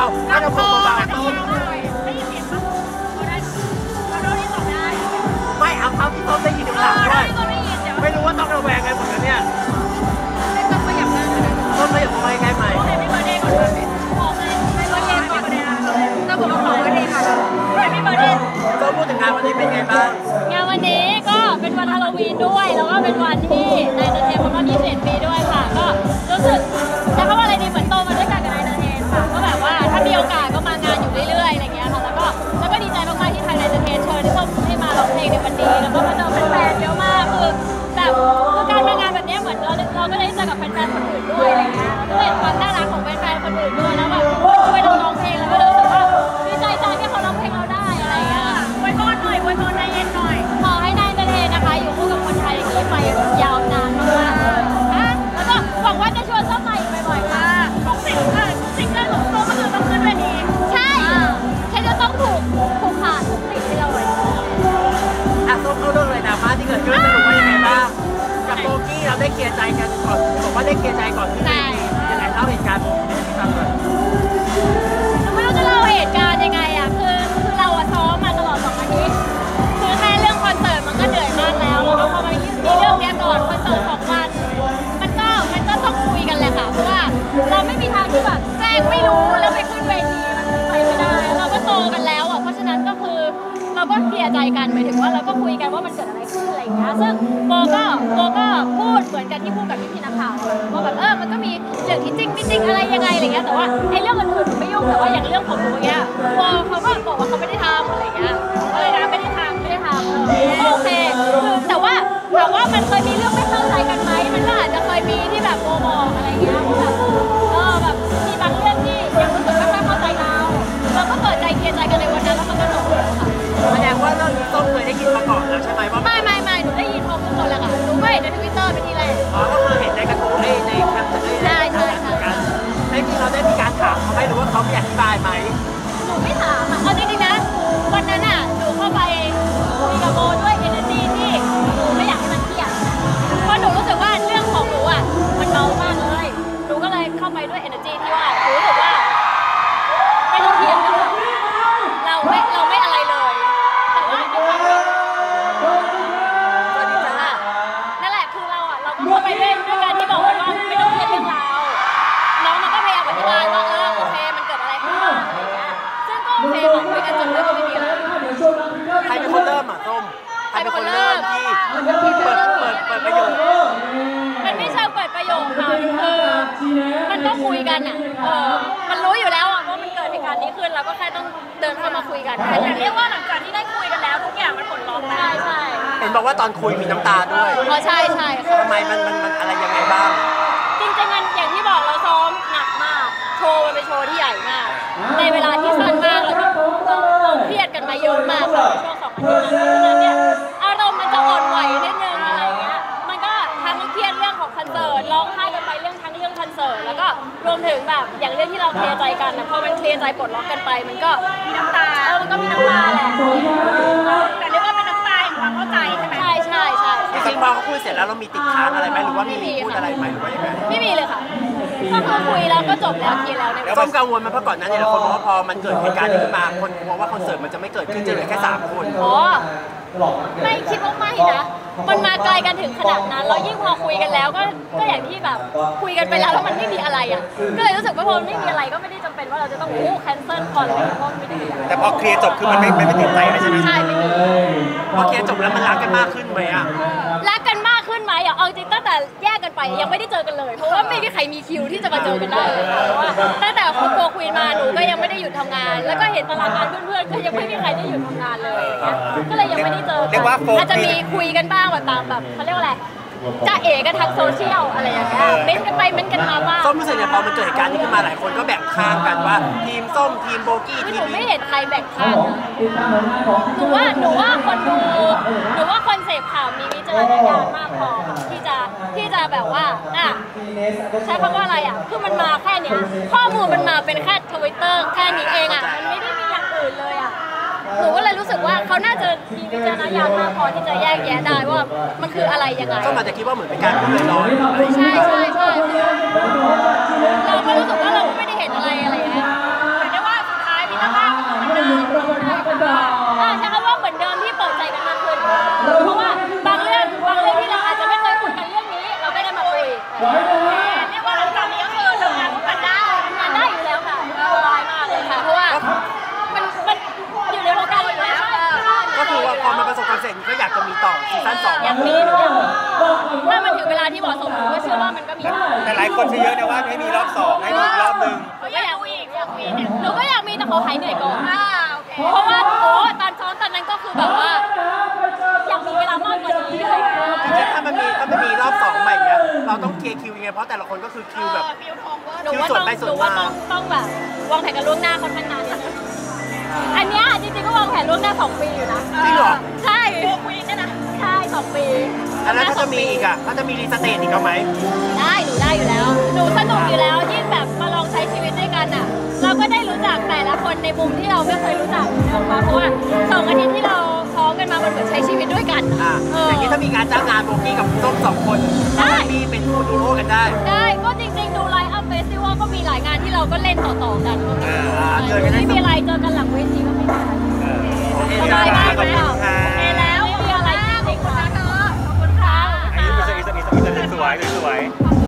ถ้าเราพูดบางต้นไม่เอาเท่าที่ต้นได้ยินอยู่หลังด้วยไม่รู้ว่าต้องระแวงไงหมดแล้วเนี่ยต้นขยับไปใกล้ไหมก็พูดถึงงานวันนี้เป็นไงบ้างงานวันนี้ก็เป็นวันฮาโลวีนด้วยแล้วก็เป็นวันที่นายเดอะเทนครบรอบ21 ปีด้วยค่ะก็รู้สึกจะเขาว่าอะไรดีเหมือนโตมาด้วยกันกับนายเดอะเทนค่ะก็แบบว่าถ้ามีโอกาสก็มางานอยู่เรื่อยๆอะไรเงี้ยค่ะแล้วก็ดีใจมากๆที่ทางนายเดอะเทนเชิญส้มให้มาร้องเพลงในวันนี้แล้วก็มาเจอแฟนๆเยอะมากคือแบบการมางานแบบนี้เหมือนเราก็ได้เจอกับแฟนๆคนอื่นด้วยอะไรเงี้ยแล้วก็เห็นความน่ารักของแฟนๆคนอื่นด้วยแล้วแบบช่วยเราร้องเพลงแล้วก็รู้สึกว่าดีใจจังที่เขาร้องเพลงเราได้อะไรเงี้ยอวยพรหน่อยอวยพรนายเอ็นหน่อยขอให้นายเดอะเทนนะคะอยู่คู่กับคนไทยอย่างนี้ไปยาวนานมากๆนะแล้วก็หวังว่าจะชวนส้มมาอีกบ่อยๆค่ะทุกสิ่งเกิลของส้มก็คือต้องขึ้นเวทีใช่แค่จะต้องถูกผ่านทุกสิ่งที่เราไว้ส้มเข้าเรื่องเลยนะมาที่เกิดขึ้นสรุปว่ายังไงบ้างกับโบกี้เราได้เคลียร์ใจกันก่อนบอกว่าได้เคลียร์ใจก่อนที่ยังไงเล่าเหตุการณ์ให้ฟังหน่อยไม่รู้จะเล่าเหตุการณ์ยังไงอ่ะคือเราซ้อมมาตลอด2 อาทิตย์คือแค่เรื่องคอนเสิร์ตมันก็เหนื่อยมากแล้วแล้วพอมามีเรื่องนี้ก่อนคอนเสิร์ต2 วันมันก็ต้องคุยกันแหละค่ะเพราะว่าเราไม่มีทางที่แบบแจ้งไม่รู้แล้วไปขึ้นเวทีมันไปไม่ได้เราก็โตกันแล้วอ่ะเพราะฉะนั้นก็คือเราก็เคลียร์ใจกันหมายถึงว่าเราก็คุยกันว่ามันเกิดอะไรขึ้นอะไรอย่างเงี้ยซึ่งโบก็พูดเหมือนกันที่พูดกับพี่นักข่าวว่าแบบมันก็มีเรื่องที่จริงไม่จริงอะไรยังไงอะไรเงี้ยแต่ว่าไอ้เรื่องอื่นๆไม่ยุ่งแต่ว่าอย่างเรื่องของโบเนี้ยโบเขาก็บอกว่าเขาไม่ได้ทำอะไรเงี้ยอะไรนะไม่ได้ทำโอเคคือแต่ว่าถามว่ามันเคยมีเรื่องไม่เข้าใจกันไหมมันก็อาจจะเคยมีที่แบบโบบอกอะไรเงี้ยแบบแบบมีบางเรื่องที่ยังรู้สึกไม่ค่อยเข้าใจเราก็เปิดใจเคลียร์ใจกันในวันนั้นแล้วมันก็จบแล้วค่ะแสดงว่าเรื่องนี้ต้นเคยได้ยินมาก่อนแล้วใช่ไหมว่าไม่หนูได้ยินพร้อมทุกคนแล้วค่ะหนูก็เห็นในทวิตเตอร์เป็นทีแรกก็คือเห็นในกระทู้ในแคปชั่นใช่กันในที่เราได้มีการถามเขาไหมหรือว่าเขาไม่อธิบายไหมหนูไม่ถามเอาจริงๆนะวันนั้นอ่ะหนูเข้าไปคุยกับโบด้วย energy ที่หนูไม่อยากให้มันเครียดเพราะหนูรู้สึกว่าเรื่องของหนูอ่ะมันเบามากเลยหนูก็เลยเข้าไปด้วย energy ที่ว่าหนูรู้สึกว่าไม่ต้องเครียดเราไม่อะไรเลยแต่ว่านั่นแหละคือเราก็เข้าไปด้วยการที่บอกว่าไม่ต้องเครียดเรื่องราวน้องมันก็พยายามอธิบายว่าโอเคมันเกิดอะไรขึ้นอะไรอย่างเงี้ยซึ่งก็โอเคหมดคุยกันจบเรื่องก็ไม่มีอะไรใครเป็นคนเริ่มส้มใครเป็นคนเริ่มที่เปิดประโยคมันไม่เชิงเปิดประโยคค่ะมันต้องคุยกันอ่ะมันรู้อยู่แล้วว่ามันเกิดเหตุการณ์นี้ขึ้นเราก็แค่ต้องเดินเข้ามาคุยกันแต่เรียกว่าหลังจากที่ได้คุยกันแล้วทุกอย่างมันปลดล็อกแล้วใช่เห็นบอกว่าตอนคุยมีน้ำตาด้วยใช่ทำไมมันอะไรยังไงบ้างจริงๆมันอย่างที่บอกเราซ้อมหนักมากโชว์มันเป็นโชว์ที่ใหญ่มากในเวลาที่สั้นมากแล้วก็เครียดกันมาเยอะมากค่ะช่วง2 อาทิตย์นั้นเพราะฉะนั้นเนี่ยอารมณ์มันจะอ่อนไหวนิดนึงอะไรเงี้ยมันก็ทั้งเครียดเรื่องของคอนเสิร์ตร้องไห้กันไปเรื่องคอนเสิร์ตแล้วก็รวมถึงแบบอย่างเรื่องที่เราเคลียร์ใจกันนะพอมันเคลียร์ใจปลดล็อกกันไปมันก็มีน้ำตามันก็มีน้ำตาแหละแต่เรียกว่าเป็นน้ำตาความเข้าใจใช่ไหมใช่จริงๆพอเขาคุยเสร็จแล้วเรามีติดค้างอะไรไหมหรือว่ามีพูดอะไรไหมหรือว่ายังไงไม่มีเลยค่ะก็คือคุยแล้วก็จบแล้วเคลียร์แล้วเนี่ยแล้วความกังวลมันเพราะก่อนนั้นเนี่ยคนบอกว่าพอมันเกิดเหตุการณ์นี้ขึ้นมาคนกลัวว่าคอนเสิร์ตมันจะไม่เกิดขึ้นจะเหลือแค่3 คนไม่คิดว่าไม่นะมันมาไกลกันถึงขนาดนั้นแล้วยิ่งพอคุยกันแล้วก็อย่างที่แบบคุยกันไปแล้วมันไม่มีอะไรอ่ะก็เลยรู้สึกว่าพอไม่มีอะไรก็ไม่ได้จำเป็นว่าเราจะต้องแคนเซิลคอนเลยเพราะไม่ได้แต่พอเคลียร์จบคือมันไม่ติดใจอะไรใช่ไหมใช่ไม่มีพอเคลียร์จบแล้วมันรักกันมากขึ้นไหมอ่ะรักกันมากขึ้นไหมอ่ะเอาจริงตั้งแต่แยกกันไปยังไม่ได้เจอกันเลยเพราะว่าไม่มีใครมีคิวที่จะมาเจอกันได้เลยค่ะเพราะว่าตั้งแต่โคคุยมาหนูก็ยังไม่ได้หยุดทำงานแล้วก็เห็นตารางงานเพื่อนๆก็ยังไม่มีใครได้หยุดทำงานเลยก็เลยยังไม่ได้เจอกันอาจจะมีคุยกันบ้างแบบตามแบบเขาเรียกว่าอะไรจะเอ๋กันทางโซเชียลอะไรอย่างเงี้ยเม้นกันไปเม้นกันมาบ้างส้มรู้สึกเนี่ยพอมันเกิดเหตุการณ์นี้ขึ้นมาหลายคนก็แบ่งข้างกันว่าทีมส้มทีมโบกี้ทีมหนูไม่เห็นใครแบ่งข้างหนูว่าคนดูหนูว่าคนเสพข่าวมีวิจารณญาณมากพอที่จะแบบว่าใช้คำว่าอะไรอ่ะคือมันมาแค่เนี้ยข้อมูลมันมาเป็นแค่ Twitter แค่นี้เองอ่ะมันไม่ได้มีอย่างอื่นเลยอ่ะหนูก็เลยรู้สึกว่าเขาน่าจะมีวิจารณญาณมากพอที่จะแยกแยะได้ว่ามันคืออะไรยังไงก็มาจะคิดว่าเหมือนเป็นการพูดลอยๆใช่เราก็รู้สึกว่าเราไม่ได้เห็นอะไรเงี้ยเรียกว่าหลังจากนี้ก็คือทำงานร่วมกันได้ทำงานได้อยู่แล้วค่ะสบายมากเลยค่ะเพราะว่ามันอยู่ในวงการอยู่แล้วก็คือว่าพอมันประสบความสำเร็จก็อยากจะมีต่อซีซั่น2 อยากมีหนูอยากมีถ้ามันถึงเวลาที่เหมาะสมหนูก็เชื่อว่ามันก็มีได้แต่หลายคนจะเยอะนะว่าให้มีรอบ2ให้มีอีกรอบนึงก็อยากมีเนี่ยหนูก็อยากมีแต่ขอหายเหนื่อยก่อนเพราะว่าตอนซ้อมตอนนั้นก็คือแบบว่าอยากมีเวลามากกว่านี้เลยจริงๆถ้ามันมีรอบ2ใหม่เนี้ยเราต้องเคลียร์คิวยังไงเพราะแต่ละคนก็คือคิวแบบหนูว่าต้องแบบวางแผนกันล่วงหน้าค่อนข้างนานอันเนี้ยจริงๆก็วางแผนล่วงหน้า2 ปีอยู่นะจริงเหรอใช่คุยเนี่ยนะใช่2 ปีแล้วถ้าจะมีอีกอ่ะถ้าจะมีรีสเตทอีกเอาไหมได้หนูได้อยู่แล้วหนูสนุกอยู่แล้วยิ่งแบบมาลองใช้ชีวิตด้วยกันอ่ะเราก็ได้รู้จักแต่ละคนในมุมที่เราไม่เคยรู้จักเนอะเพราะว่า2 อาทิตย์ที่เราซ้อมกันมามันเหมือนใช้ชีวิตด้วยกันอย่างนี้ถ้ามีการจ้างงานโบกี้กับส้ม2 คนมีเป็นคู่ดูโอกันได้ได้ก็จริงๆดูไลฟ์อัพเฟสติวัลก็มีหลายงานที่เราก็เล่นต่อๆกันเจอกันได้ไม่มีอะไรเจอกันหลังเวทีก็ไม่ได้